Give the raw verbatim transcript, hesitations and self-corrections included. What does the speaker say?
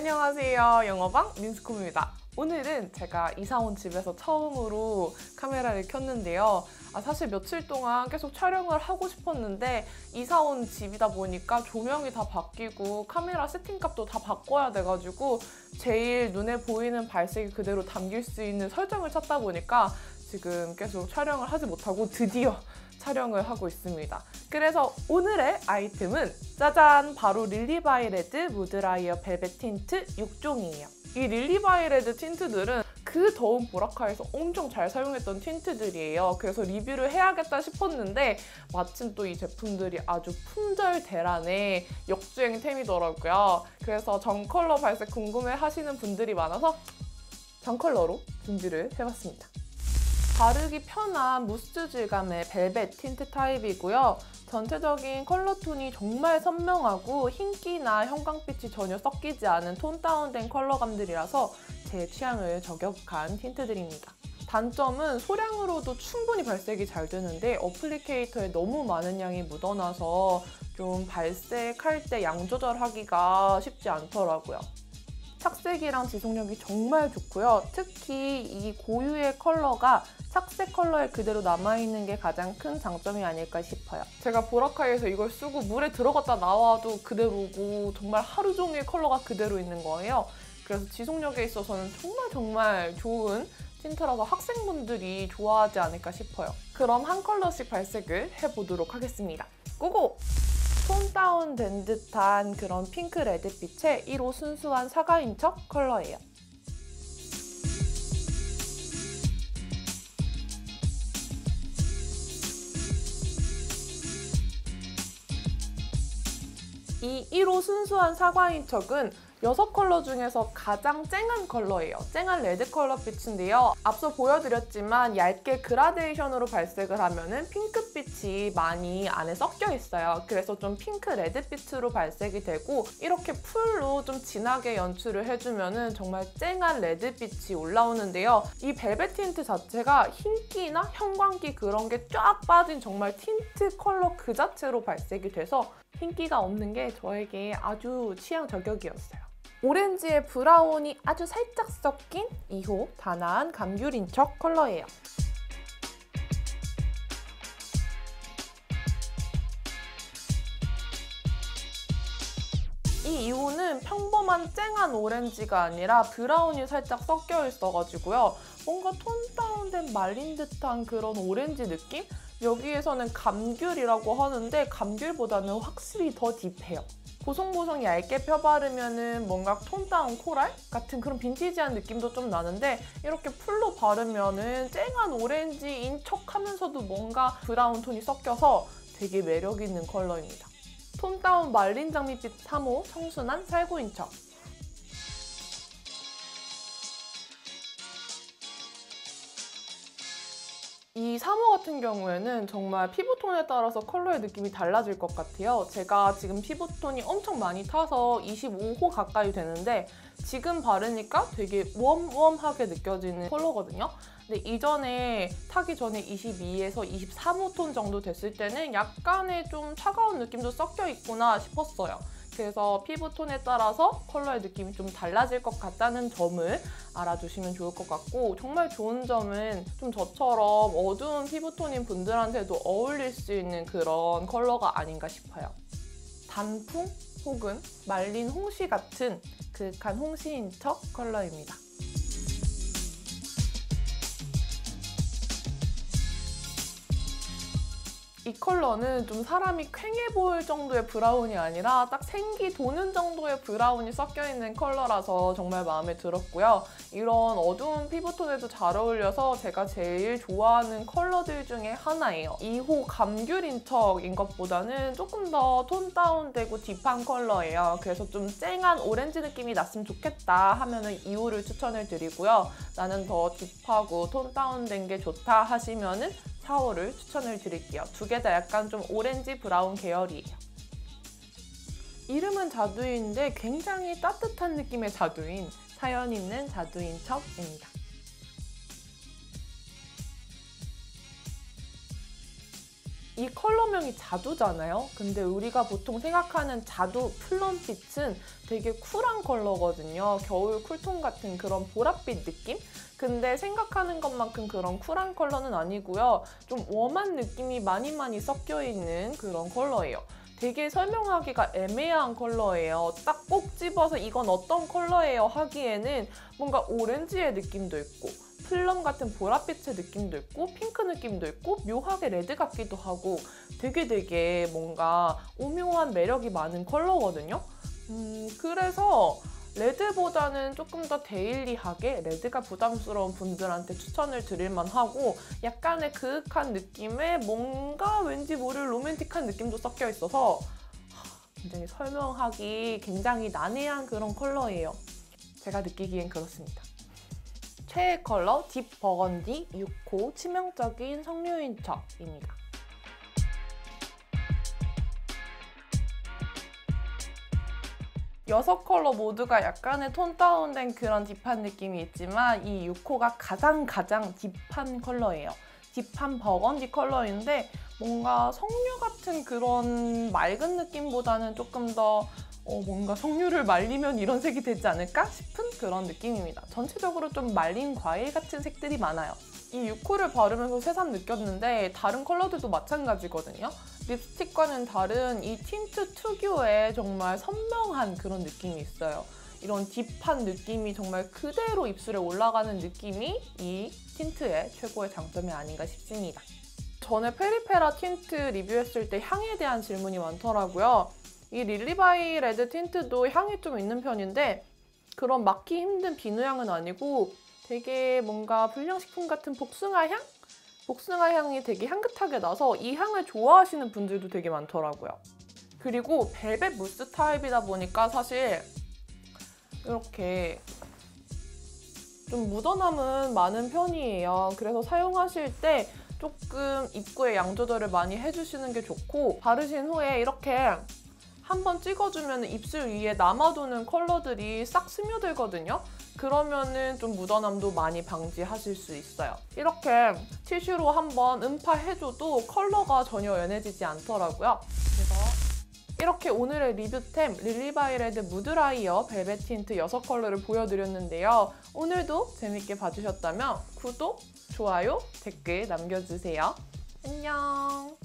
안녕하세요. 영어방 민스콤입니다. 오늘은 제가 이사 온 집에서 처음으로 카메라를 켰는데요. 아, 사실 며칠 동안 계속 촬영을 하고 싶었는데 이사 온 집이다 보니까 조명이 다 바뀌고 카메라 세팅값도 다 바꿔야 돼가지고 제일 눈에 보이는 발색이 그대로 담길 수 있는 설정을 찾다 보니까 지금 계속 촬영을 하지 못하고 드디어 촬영을 하고 있습니다. 그래서 오늘의 아이템은 짜잔! 바로 릴리바이레드 무드라이어 벨벳 틴트 육 종이에요. 이 릴리바이레드 틴트들은 그 더운 보라카에서 엄청 잘 사용했던 틴트들이에요. 그래서 리뷰를 해야겠다 싶었는데 마침 또 이 제품들이 아주 품절대란의 역주행템이더라고요. 그래서 전 컬러 발색 궁금해 하시는 분들이 많아서 전 컬러로 준비를 해봤습니다. 바르기 편한 무스 질감의 벨벳 틴트 타입이고요. 전체적인 컬러 톤이 정말 선명하고 흰기나 형광빛이 전혀 섞이지 않은 톤 다운된 컬러감들이라서 제 취향을 저격한 틴트들입니다. 단점은 소량으로도 충분히 발색이 잘 되는데 어플리케이터에 너무 많은 양이 묻어나서 좀 발색할 때 양 조절하기가 쉽지 않더라고요. 착색이랑 지속력이 정말 좋고요. 특히 이 고유의 컬러가 착색 컬러에 그대로 남아있는 게 가장 큰 장점이 아닐까 싶어요. 제가 보라카이에서 이걸 쓰고 물에 들어갔다 나와도 그대로고 정말 하루 종일 컬러가 그대로 있는 거예요. 그래서 지속력에 있어서는 정말 정말 좋은 틴트라서 학생분들이 좋아하지 않을까 싶어요. 그럼 한 컬러씩 발색을 해보도록 하겠습니다. 고고! 톤 다운된 듯한 그런 핑크 레드빛의 일 호 순수한 사과인 척 컬러예요. 이 일 호 순수한 사과인 척은 여섯 컬러 중에서 가장 쨍한 컬러예요. 쨍한 레드 컬러 빛인데요. 앞서 보여드렸지만 얇게 그라데이션으로 발색을 하면은 핑크빛이 많이 안에 섞여 있어요. 그래서 좀 핑크 레드빛으로 발색이 되고 이렇게 풀로 좀 진하게 연출을 해주면은 정말 쨍한 레드빛이 올라오는데요. 이 벨벳 틴트 자체가 흰기나 형광기 그런 게 쫙 빠진 정말 틴트 컬러 그 자체로 발색이 돼서 흰기가 없는 게 저에게 아주 취향 저격이었어요. 오렌지에 브라운이 아주 살짝 섞인 이 호 단아한 감귤인 척 컬러예요. 이 이 호는 평범한 쨍한 오렌지가 아니라 브라운이 살짝 섞여 있어가지고요. 뭔가 톤 다운된 말린 듯한 그런 오렌지 느낌? 여기에서는 감귤이라고 하는데 감귤보다는 확실히 더 딥해요. 보송보송 얇게 펴바르면은 뭔가 톤 다운 코랄 같은 그런 빈티지한 느낌도 좀 나는데 이렇게 풀로 바르면은 쨍한 오렌지인 척하면서도 뭔가 브라운 톤이 섞여서 되게 매력 있는 컬러입니다. 톤 다운 말린 장미빛 삼 호 청순한 살구인 척. 이 삼 호 같은 경우에는 정말 피부톤에 따라서 컬러의 느낌이 달라질 것 같아요. 제가 지금 피부톤이 엄청 많이 타서 이십오 호 가까이 되는데 지금 바르니까 되게 웜웜하게 느껴지는 컬러거든요. 근데 이전에 타기 전에 이십이에서 이십삼 호 톤 정도 됐을 때는 약간의 좀 차가운 느낌도 섞여 있구나 싶었어요. 그래서 피부톤에 따라서 컬러의 느낌이 좀 달라질 것 같다는 점을 알아두시면 좋을 것 같고 정말 좋은 점은 좀 저처럼 어두운 피부톤인 분들한테도 어울릴 수 있는 그런 컬러가 아닌가 싶어요. 단풍 혹은 말린 홍시 같은 그윽한 홍시인 척 컬러입니다. 이 컬러는 좀 사람이 퀭해 보일 정도의 브라운이 아니라 딱 생기 도는 정도의 브라운이 섞여있는 컬러라서 정말 마음에 들었고요. 이런 어두운 피부톤에도 잘 어울려서 제가 제일 좋아하는 컬러들 중에 하나예요. 이 호 감귤인 척인 것보다는 조금 더 톤 다운되고 딥한 컬러예요. 그래서 좀 쨍한 오렌지 느낌이 났으면 좋겠다 하면은 이 호를 추천을 드리고요. 나는 더 딥하고 톤 다운된 게 좋다 하시면은 사 호를 추천을 드릴게요. 두 개 다 약간 좀 오렌지 브라운 계열이에요. 이름은 자두인데 굉장히 따뜻한 느낌의 자두인, 사연 있는 자두인 척입니다. 이 컬러명이 자두잖아요. 근데 우리가 보통 생각하는 자두 플럼빛은 되게 쿨한 컬러거든요. 겨울 쿨톤 같은 그런 보랏빛 느낌? 근데 생각하는 것만큼 그런 쿨한 컬러는 아니고요. 좀 웜한 느낌이 많이 많이 섞여 있는 그런 컬러예요. 되게 설명하기가 애매한 컬러예요. 딱 꼭 집어서 이건 어떤 컬러예요 하기에는 뭔가 오렌지의 느낌도 있고 플럼 같은 보랏빛의 느낌도 있고 핑크 느낌도 있고 묘하게 레드 같기도 하고 되게 되게 뭔가 오묘한 매력이 많은 컬러거든요. 음, 그래서 레드보다는 조금 더 데일리하게 레드가 부담스러운 분들한테 추천을 드릴 만하고 약간의 그윽한 느낌에 뭔가 왠지 모를 로맨틱한 느낌도 섞여 있어서 굉장히 설명하기 굉장히 난해한 그런 컬러예요. 제가 느끼기엔 그렇습니다. 최애 컬러 딥 버건디 육 호 치명적인 석류인 척입니다. 여섯 컬러 모두가 약간의 톤 다운된 그런 딥한 느낌이 있지만 이 육 호가 가장 가장 딥한 컬러예요. 딥한 버건디 컬러인데 뭔가 석류 같은 그런 맑은 느낌보다는 조금 더 어, 뭔가 석류를 말리면 이런 색이 되지 않을까 싶은 그런 느낌입니다. 전체적으로 좀 말린 과일 같은 색들이 많아요. 이 육 호를 바르면서 새삼 느꼈는데 다른 컬러들도 마찬가지거든요. 립스틱과는 다른 이 틴트 특유의 정말 선명한 그런 느낌이 있어요. 이런 딥한 느낌이 정말 그대로 입술에 올라가는 느낌이 이 틴트의 최고의 장점이 아닌가 싶습니다. 전에 페리페라 틴트 리뷰했을 때 향에 대한 질문이 많더라고요. 이 릴리바이 레드 틴트도 향이 좀 있는 편인데 그런 맡기 힘든 비누향은 아니고 되게 뭔가 불량식품 같은 복숭아 향? 복숭아 향이 되게 향긋하게 나서 이 향을 좋아하시는 분들도 되게 많더라고요. 그리고 벨벳 무스 타입이다 보니까 사실 이렇게 좀 묻어남은 많은 편이에요. 그래서 사용하실 때 조금 입구에 양 조절을 많이 해주시는 게 좋고 바르신 후에 이렇게 한번 찍어주면 입술 위에 남아도는 컬러들이 싹 스며들거든요. 그러면은 좀 묻어남도 많이 방지하실 수 있어요. 이렇게 티슈로 한번 음파해줘도 컬러가 전혀 연해지지 않더라고요. 그래서 이렇게 오늘의 리뷰템 릴리바이 레드 무드라이어 벨벳 틴트 여섯 컬러를 보여드렸는데요. 오늘도 재밌게 봐주셨다면 구독, 좋아요, 댓글 남겨주세요. 안녕!